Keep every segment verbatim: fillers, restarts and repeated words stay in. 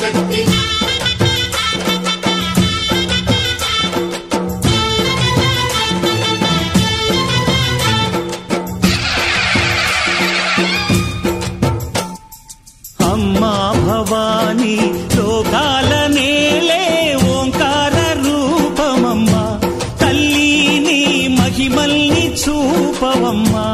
శక్తి అమ్మా భవానీ లోకాల నేలే ఓంకార రూపమమ్మా తల్లి నీ మహిమల్ని చూపవమ్మా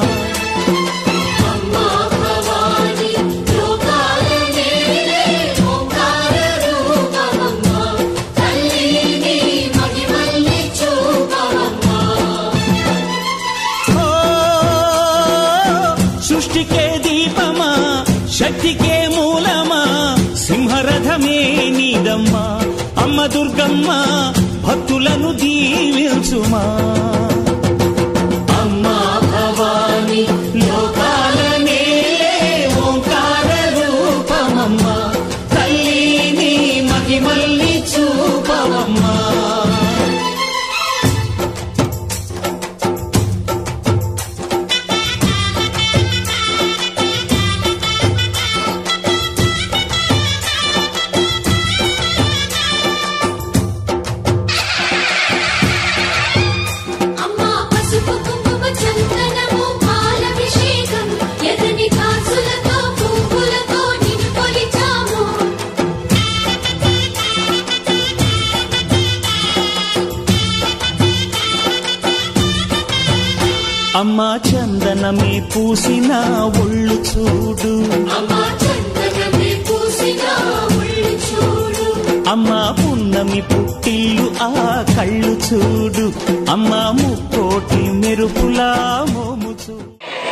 సృష్టికే దీపమా శక్తికే మూలమా సింహరథమే నీదమ్మా అమ్మ దుర్గమ్మ భక్తులను దీవించుమా అమ్మా భవానీ లోకాల నేలే ఓంకార రూపమమ్మా తల్లి నీ మహిమల్ని చూపవమ్మా అమ్మా చందనమే పూసిన ఒళ్ళు చూడు అమ్మా పున్నమి పుట్టిల్లు ఆ కళ్ళు చూడు అమ్మా ముక్కోటి మెరుపులా మోము చూడు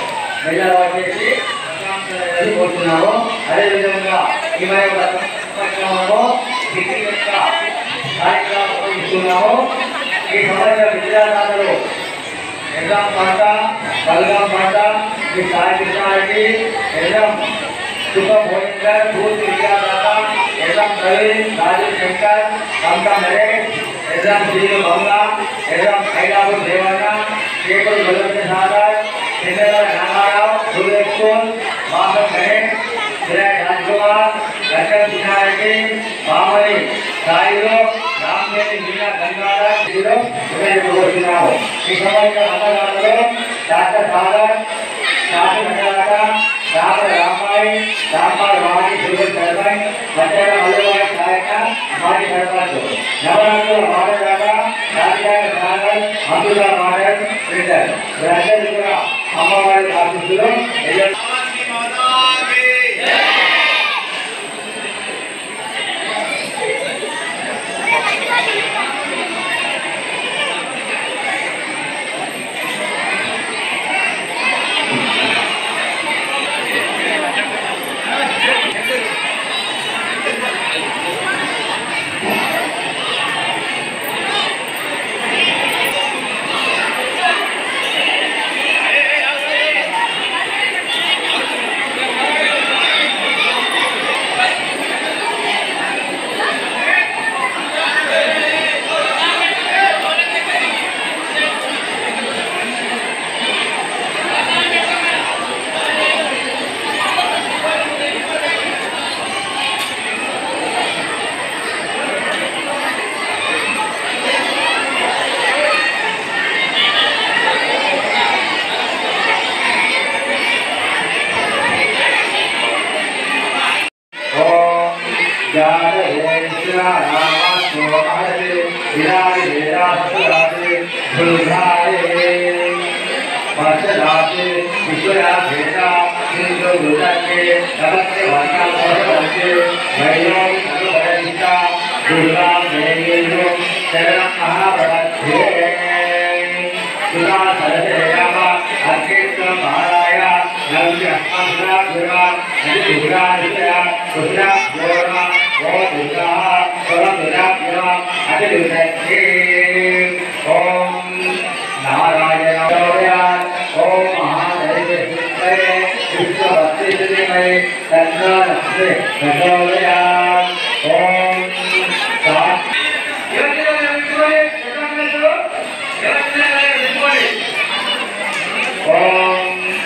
एग्जाम पाटा बलगाम पाटा की सारी कृष्णाजी एग्जाम सुपर भोजनकर भूत क्रिया दाता एग्जाम प्रवीण राजीव शंकर ममता नरेश एग्जाम जीव बंगा एग्जाम खैरापुर देवाना केकुल बलवंत सागर सिंधर नागाराव सुरेशकुल माधव गणेश विजय राजकुमार लक्ष्मण कृष्णाजी मामली साईलो रामदेव मीना गंगाधर जीरो उन्हें घोषणा हो इस समय का मतदाताओं डॉक्टर सागर डॉक्टर नगराका डॉक्टर रामाई रामपाल वाणी सुरेश सरपंच बच्चे का मल्लवाई सहायता हमारी सरपंच हो नवरात्र हमारे जागा राजकीय सागर अब्दुल्ला माडल प्रिंटर राज्य जिला अम्मावाड़ी आशीषुलो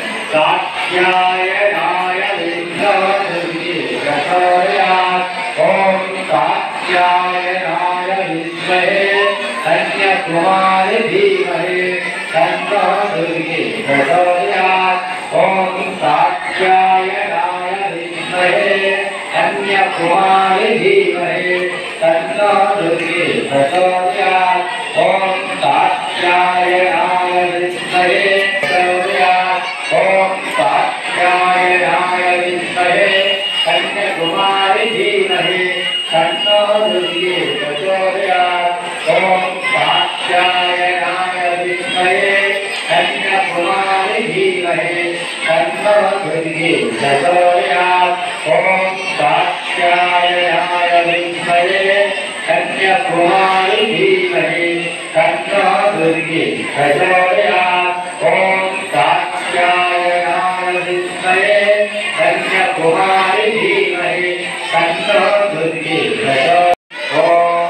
ओम प्रचोदयात् ओम कात्यायनाय विद्महे कन्याकुमारी धीमहि तन्नो दुर्गे प्रचोदयात् ओम कात्यायनाय विद्महे प्रचोदयात् ओम कात्यायनाय विद्महे कन्याकुमारी धीमहि तन्नो दुर्गे प्रचोदयात् ओम कात्यायनाय विद्महे कन्याकुमारी धीमहि तन्नो दुर्गे प्रचोदयात् ओम कात्यायनाय विद्महे कन्याकुमारी धीमहि तन्नो दुर्गे प्रचोदयात् ओम कात्यायनाय विद्महे कन्याकुमारी धीमहि तन्नो दुर्गे प्रचोदयात् ओम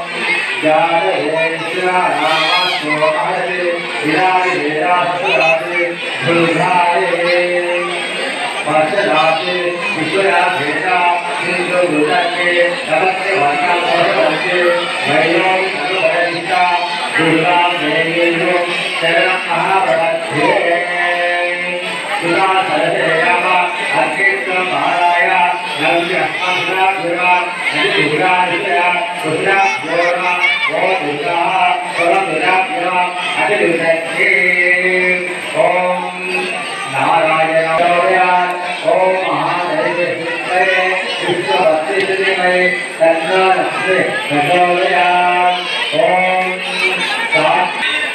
जातवेश्वरामास्मोहरे विराज वेदासुराजे दुर्गाये वर्षदाते विश्वया भेदा सिंधु दुर्गे नमस्ते वर्णा भगवते वैलोक नमोपरिता दुर्गा देवीयो शरणं महाप्रभे सुधा सरसेयामा अर्केत्र महाराया नव्य अस्मद्रा दुर्गा दुर्गा नित्या दुर्गा गोरमा ओ दुर्गा परम दुर्गा देवा अतिविदे ओम नारायण ओम महादेव विष्णुवे विश्ववत्तिमय तन्नो नमस्ते प्रचोदयात् ओम सात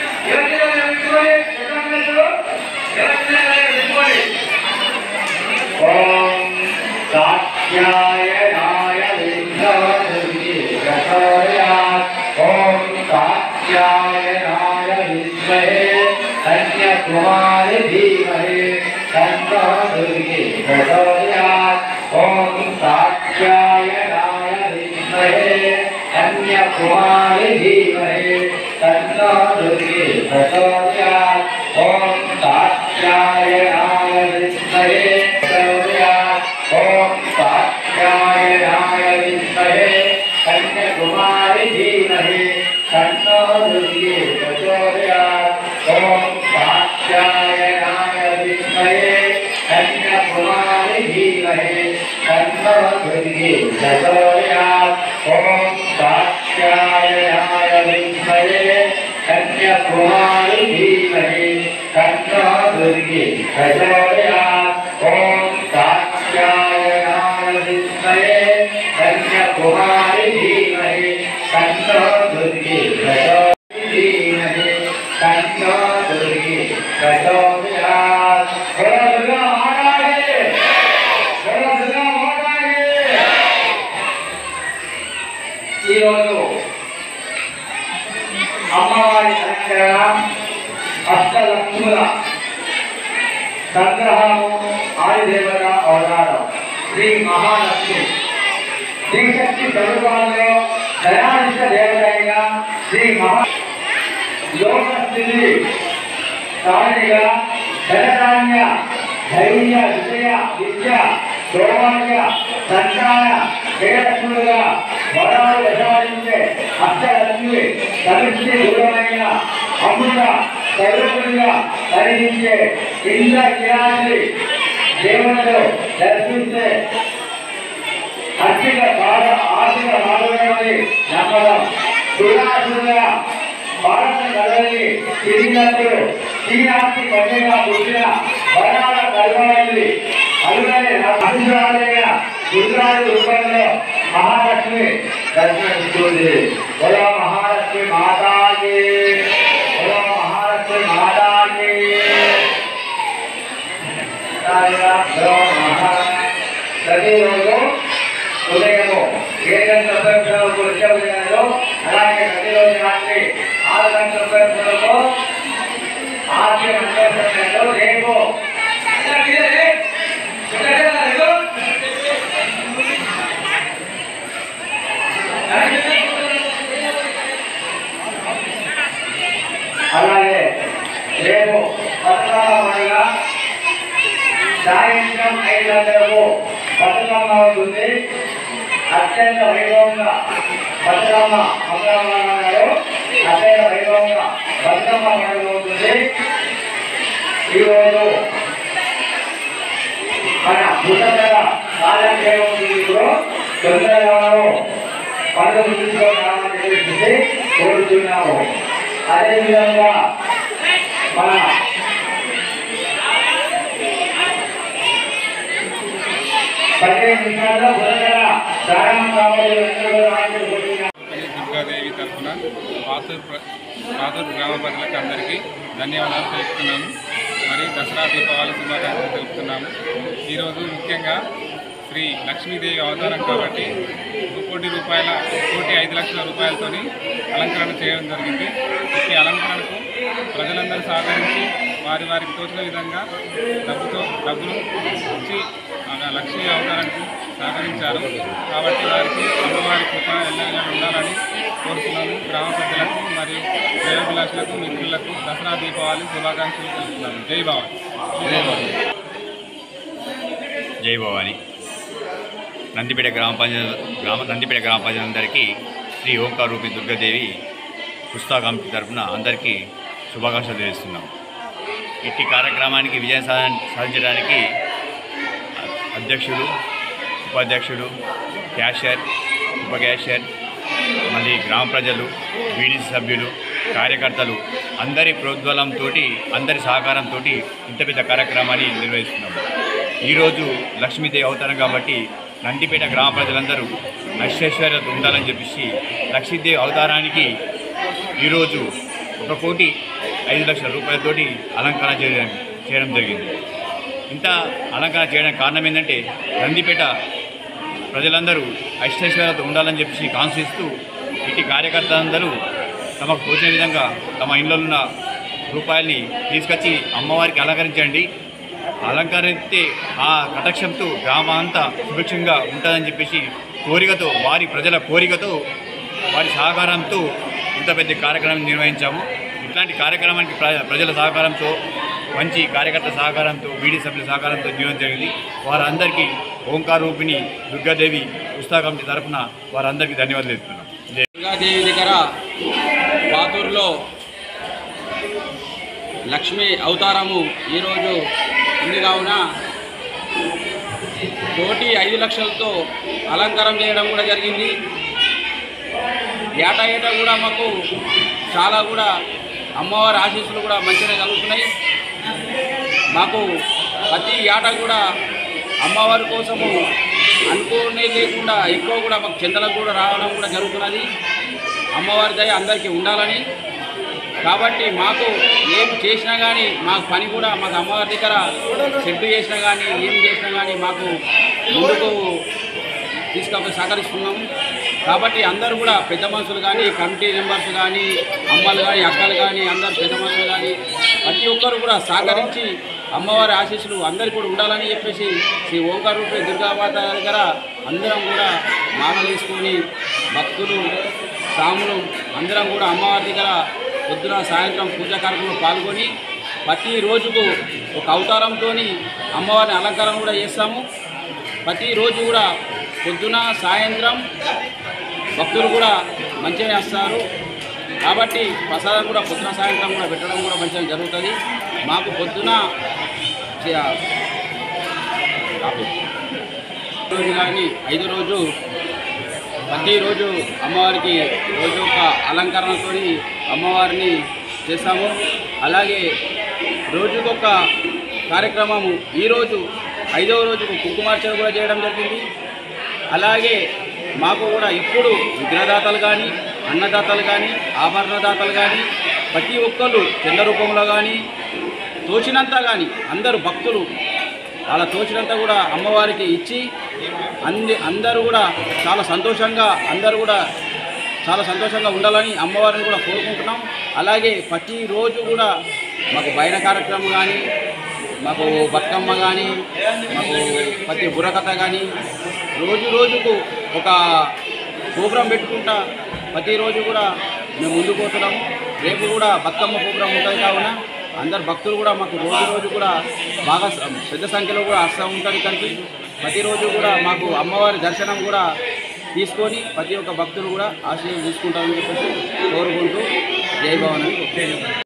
ओम कात्यायनाय विद्महे प्रचोदयात् ओम कात्यायनाय विद्महे कन्याकुमारी धीमहि तन्नो दुर्गे प्रचोदयात् ओम कात्यायनाय विद्महे कन्याकुमारी धीमहि तन्नो दुर्गे प्रचोदयात् ओम कात्यायनाय विद्महे प्रचोदयात् ओम कात्यायनाय विद्महे कन्याकुमारी धीमहि तन्नो दुर्गे प्रचोदयात् ओम कात्यायनाय विद्महे कन्याकुमारी धीमहि तन्नो दुर्गे प्रचोदयात् ओम कात्यायनाय विद्महे कन्याकुमारी धीमहि तन्नो दुर्गे प्रचोदयात् ओम कात्यायनाय विद्महे कन्याकुमारी धीमहि तन्नो दुर्गे प्रचोदयात् तन्नो दुर्गे प्रचोदयात् बोलो दुर्गा माता की बोलो दुर्गा माता की ఈ రోజు అమ్మవారి అలంకరణ అష్టలక్ష్ముల సంగ్రహము ఆదిదేవత అవతారం శ్రీ మహాలక్ష్మి శ్రీశక్తి స్వరూపాలలో దయానిష్ట దేవతైన శ్రీ మహా లోకస్థితి కారణిగా ధనధాన్య ధైర్య విజయ విద్య సౌభాగ్య సంతాన జయలక్ష్ములుగా వరాలు ప్రసాదించే అష్టలక్ష్మి సమిష్టి దూరమైన అమృత స్వరూపులుగా పరిహించే ఇంద్ర కిరాసి దేవులను దర్శించే ఆర్థిక బాధ ఆర్థిక బాధమని నమ్మడం దురాశులుగా భారత కళని తిరిగినప్పుడు శ్రీనాథి కన్యగా పుట్టిన వరాల కల్పనల్లి అలుగని అభిషాలైన దుర్గాది రూపంలో మహాలక్ష్మి దర్శనమిస్తుంది బలో మహాలక్ష్మి మాతాకి బలో మహాలక్ష్మి మాతాకి ప్రతిరోజు ఉదయము ఏడు గంటల ముప్పై నిమిషాలకు అలాగే ప్రతిరోజు రాత్రి ఆరు గంటల ముప్పై నిమిషాలకు ఆర్య మంత్రోత్సవంలో రేపు అలాగే రేపు పట్టణంగా సాయంత్రం ఐదు గంటలకు బతుకమ్మ ఉంటుంది. అత్యంత వైభవంగా బతుకమ్మ అమ్మమ్మ గారు అత్యంత వైభవంగా బతుకమ్మ పండుగ ఉంటుంది. ఈరోజు బుధగర కాలక్షేమంలో తొందరగాను పనులు తీసుకొని కోరుతున్నాము. అదేవిధంగా మన పదిహేను నిమిషాల్లో బుధగర ప్రారంభం కావాలి. దుర్గాదేవి తరఫున పాతూరు పాతూరు గ్రామ ప్రజలకు అందరికీ ధన్యవాదాలు తెలుపుతున్నాము. మరి దసరా దీపావళి శుభాకాంక్షలు తెలుపుతున్నాము. ఈరోజు ముఖ్యంగా శ్రీ లక్ష్మీదేవి అవతారం కాబట్టి ఒక కోటి రూపాయల కోటి ఐదు లక్షల రూపాయలతోని అలంకరణ చేయడం జరిగింది. ఈ అలంకరణకు ప్రజలందరూ సహకరించి వారి వారికి తోచిన విధంగా డబ్బుతో డబ్బులు ఇచ్చి లక్ష్మీ అవతారానికి సహకరించారు. కాబట్టి వారికి అమ్మవారి కృప ఎల్లగా ఉండాలని కోరుతున్నాను. గ్రామ ప్రజలకు మరియు శ్రేయోభిలాషులకు మిత్రులకు దసరా దీపావళి శుభాకాంక్షలు తెలుపుతున్నాను. జై భవాని. జై భవాని. జై భవాని. నందిపేట గ్రామ పంచాయతీ గ్రామ నందిపేట గ్రామ పంచాయతీలందరికీ శ్రీ ఓంకార రూపి దుర్గాదేవి పుస్తక కమిటీ తరఫున అందరికీ శుభాకాంక్షలు తెలియజేస్తున్నాం. ఇట్టి కార్యక్రమానికి విజయం సాధించడానికి అధ్యక్షుడు, ఉపాధ్యక్షుడు, క్యాషియర్, ఉప క్యాషియర్, మళ్ళీ గ్రామ ప్రజలు, బీడీసీ సభ్యులు, కార్యకర్తలు అందరి ప్రోద్బలంతో అందరి సహకారంతో ఇంత పెద్ద కార్యక్రమాన్ని నిర్వహిస్తున్నాము. ఈరోజు లక్ష్మీదేవి అవతారం కాబట్టి నందిపేట గ్రామ ప్రజలందరూ ఐశ్వర్యత ఉండాలని చెప్పేసి లక్ష్మీదేవి అవతారానికి ఈరోజు ఒక కోటి ఐదు లక్షల రూపాయలతోటి అలంకరణ చేయడం చేయడం జరిగింది. ఇంత అలంకరణ చేయడానికి కారణం ఏంటంటే నందిపేట ప్రజలందరూ ఐశ్వర్యత ఉండాలని చెప్పేసి కాంక్షిస్తూ ఇటు కార్యకర్తలందరూ తమకు తోచిన విధంగా తమ ఇళ్ళలో ఉన్న రూపాయల్ని తీసుకొచ్చి అమ్మవారికి అలంకరించండి, అలంకరిస్తే ఆ కటాక్షంతో గ్రామం అంతా సుభిక్షంగా ఉంటుందని చెప్పేసి కోరికతో వారి ప్రజల కోరికతో వారి సహకారంతో ఇంత పెద్ద కార్యక్రమం నిర్వహించాము. ఇట్లాంటి కార్యక్రమానికి ప్రజల సహకారంతో మంచి కార్యకర్త సహకారంతో బీడీ సభ్యుల సహకారంతో జీవనం జరిగింది. వారందరికీ ఓంకార రూపిణి దుర్గాదేవి పుస్తక కమిటీ తరఫున వారందరికీ ధన్యవాదాలు తెలుపుతున్నాం. దుర్గాదేవి దగ్గర పాతూరులో లక్ష్మీ అవతారము ఈరోజు ఉంది కావున కోటి ఐదు లక్షలతో అలంకారం చేయడం కూడా జరిగింది. ఏటా ఏటా కూడా మాకు చాలా కూడా అమ్మవారి ఆశీస్సులు కూడా మంచిగా కలుగుతున్నాయి. మాకు ప్రతి ఏటా కూడా అమ్మవారి కోసము అనుకోనే లేకుండా ఎక్కువ కూడా మాకు చందలకు కూడా రావడం కూడా జరుగుతున్నది. అమ్మవారి దయ అందరికీ ఉండాలని. కాబట్టి మాకు ఏం చేసినా కానీ మాకు పని కూడా మాకు అమ్మవారి దగ్గర సెట్ చేసినా కానీ ఏం చేసినా కానీ మాకు ముందుకు తీసుకపోయి సహకరిస్తున్నాము. కాబట్టి అందరూ కూడా పెద్ద మనుషులు కానీ కమిటీ మెంబర్స్ కానీ అమ్మలు కానీ అక్కలు కానీ అందరు పెద్ద మనుషులు కానీ ప్రతి ఒక్కరు కూడా సహకరించి అమ్మవారి ఆశీస్సులు అందరికీ కూడా ఉండాలని చెప్పేసి శ్రీ ఓంకార రూపి దుర్గామాత దగ్గర అందరం కూడా మాలలు తీసుకొని భక్తులు సాములు అందరం కూడా అమ్మవారి దగ్గర పొద్దున సాయంత్రం పూజా కార్యక్రమంలో పాల్గొని ప్రతి రోజుకు ఒక అవతారంతో అమ్మవారిని అలంకరణ కూడా చేస్తాము. ప్రతిరోజు కూడా పొద్దున సాయంత్రం భక్తులు కూడా మంచిగానే వస్తారు. కాబట్టి ప్రసాదం కూడా పొద్దున సాయంత్రం కూడా పెట్టడం కూడా మంచిగా జరుగుతుంది. మాకు పొద్దున రోజు కానీ ఐదు రోజు ప్రతిరోజు అమ్మవారికి రోజు ఒక అలంకరణతో అమ్మవారిని చేస్తాము. అలాగే రోజుకొక కార్యక్రమము ఈరోజు ఐదవ రోజుకు కుంకుమార్చన కూడా చేయడం జరిగింది. అలాగే మాకు కూడా ఎప్పుడు విగ్రహదాతలు కానీ అన్నదాతలు కానీ ఆభరణదాతలు కానీ ప్రతి ఒక్కళ్ళు చంద రూపంలో కానీ తోచినంత కానీ అందరూ భక్తులు అలా తోచినంత కూడా అమ్మవారికి ఇచ్చి అంది అందరూ కూడా చాలా సంతోషంగా అందరూ కూడా చాలా సంతోషంగా ఉండాలని అమ్మవారిని కూడా కోరుకుంటున్నాం. అలాగే ప్రతిరోజు కూడా మాకు బయట కార్యక్రమం కానీ మాకు బతుకమ్మ కానీ మాకు ప్రతి బుర్రకథ కానీ రోజు రోజుకు ఒక ప్రోగ్రాం పెట్టుకుంటా ప్రతిరోజు కూడా మేము ముందుకు పోతున్నాము. రేపు కూడా బతుకమ్మ ప్రోగ్రాం ఉంటుంది కావున అందరు భక్తులు కూడా మాకు రోజు రోజు కూడా బాగా పెద్ద సంఖ్యలో కూడా వస్తూ ఉంటారు. ఇక్కడికి ప్రతిరోజు కూడా మాకు అమ్మవారి దర్శనం కూడా తీసుకొని ప్రతి ఒక్క భక్తులు కూడా ఆశీర్వాదం తీసుకుంటారని చెప్పేసి కోరుకుంటూ జై భవాని.